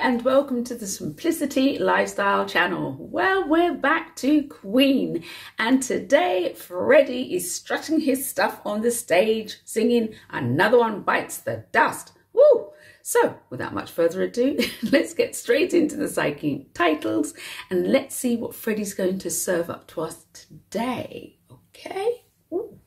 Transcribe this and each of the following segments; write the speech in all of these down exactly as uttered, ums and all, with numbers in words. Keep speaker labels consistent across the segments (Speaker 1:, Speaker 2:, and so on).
Speaker 1: and welcome to the Simplicity Lifestyle channel. Well, we're back to Queen, and today Freddie is strutting his stuff on the stage, singing Another One Bites the Dust. Woo! So, without much further ado, let's get straight into the psyche titles and let's see what Freddie's going to serve up to us today. Okay? Ooh.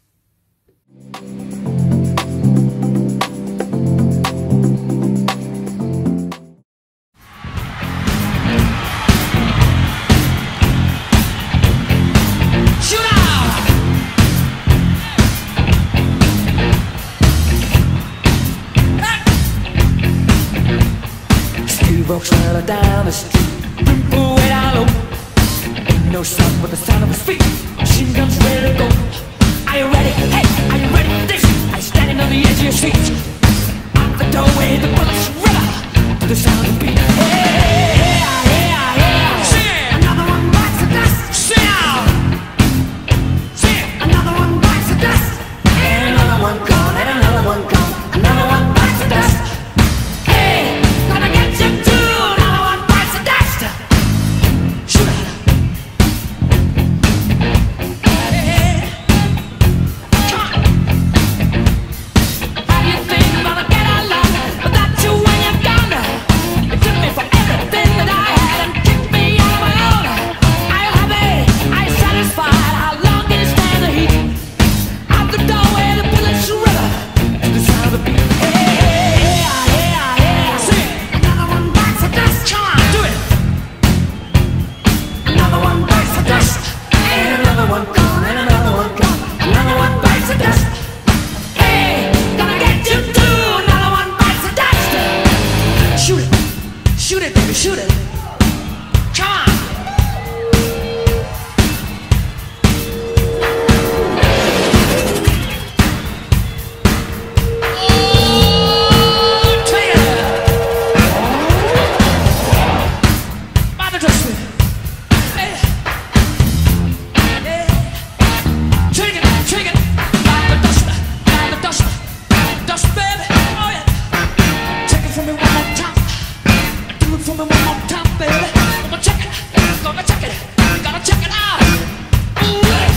Speaker 2: Walks further down the street, way down low. Ain't no sound but the sound of his feet. Machine guns ready to go. Are you ready? Hey, are you ready for this? Are you standing on the edge of your seat? Out the doorway, the bullets river to the sound of the beat. Hey, yeah, yeah, yeah. Sing. Another one bites the dust. Sing out. Sing. Another one bites the dust. And another one gone, and another one gone. Another one bites the dust. Hey, gonna get you too. Shoot it! Come on! Oh, take it! By the dust, hey, hey, take it, take it, by the dust, by the dust, dust, baby, oh yeah, take it from me one more time. Do it for me one more time, baby. I'm gonna check it, I'm gonna check it, I'm gonna check it out. Ooh, yeah.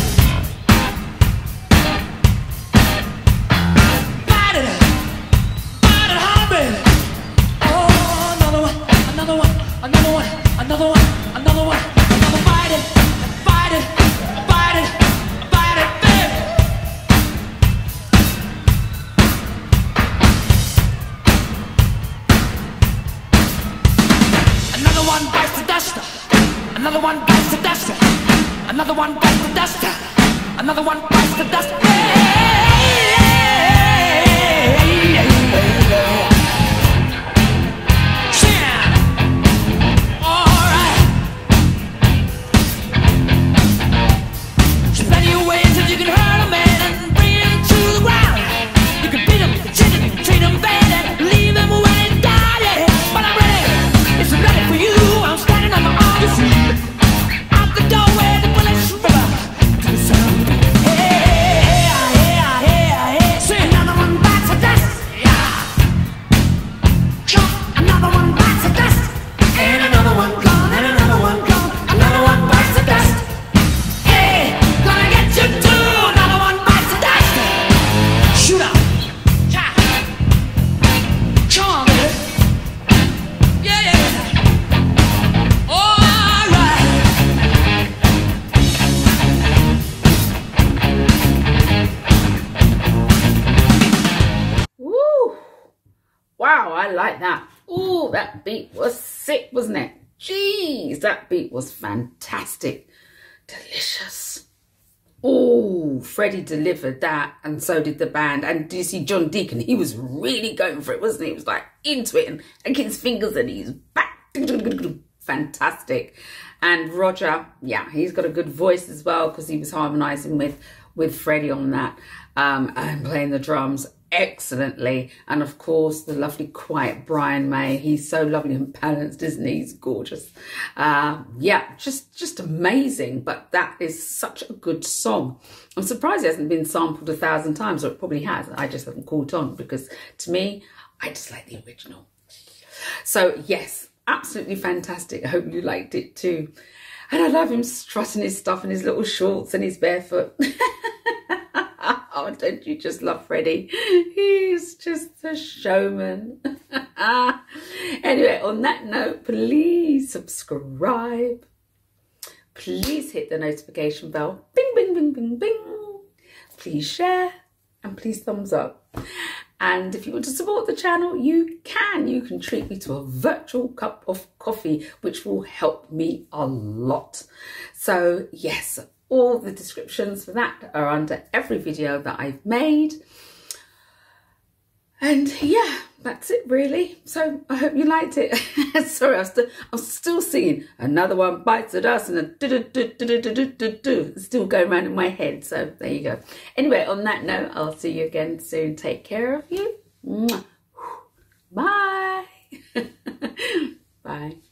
Speaker 2: Bite it, bite it hard, baby. Oh, another one, another one, another one, another one, another one, another bite it, bite it, bite it, bite it, baby. Another one bites the dust. Another one bites the dust. Another one bites the dust. Another one bites the dust. Hey, hey, hey, hey. All right. There's plenty of ways that you can hurt a man and bring him to the ground. You can beat him, cheat him, treat him bad, and leave him when he died. Yeah. But I'm ready. It's ready for you. I'm standing on my own feet. Out the doorway, the bullets river to the sound of the beat. Hey, hey, hey, hey, hey. Say another one bites the dust. Yeah. Jump. Another one bites the dust. And another one gone. And another one gone. Another one bites the dust. Hey, gonna get you too. Another one bites the dust. Shoot out. Yeah. Come on, baby. Yeah, yeah. All right.
Speaker 1: Woo! Wow, I like that. Ooh, that beat was sick, wasn't it? Jeez, that beat was fantastic. Delicious. Oh, Freddie delivered that, and so did the band. And do you see John Deacon? He was really going for it, wasn't he? He was like into it and licking his fingers and he's back. Fantastic. And Roger, yeah, he's got a good voice as well because he was harmonising with, with Freddie on that um, and playing the drums excellently. And of course, the lovely, quiet Brian May. He's so lovely and balanced, isn't he? He's gorgeous. Uh, yeah, just, just amazing. But that is such a good song. I'm surprised it hasn't been sampled a thousand times, or it probably has. I just haven't caught on because to me, I just like the original. So yes, absolutely fantastic. I hope you liked it too. And I love him strutting his stuff in his little shorts and his barefoot. Oh, don't you just love Freddie? He's just a showman. Anyway, on that note, please subscribe. Please hit the notification bell. Bing, bing, bing, bing, bing. Please share and please thumbs up. And if you want to support the channel, you can. You can treat me to a virtual cup of coffee, which will help me a lot. So yes, all the descriptions for that are under every video that I've made. And yeah, that's it really. So I hope you liked it. Sorry, I'm still, I'm still singing Another One Bites the Dust and a do do do do do do do do still going around in my head. So there you go. Anyway, on that note, I'll see you again soon. Take care of you. Bye. Bye.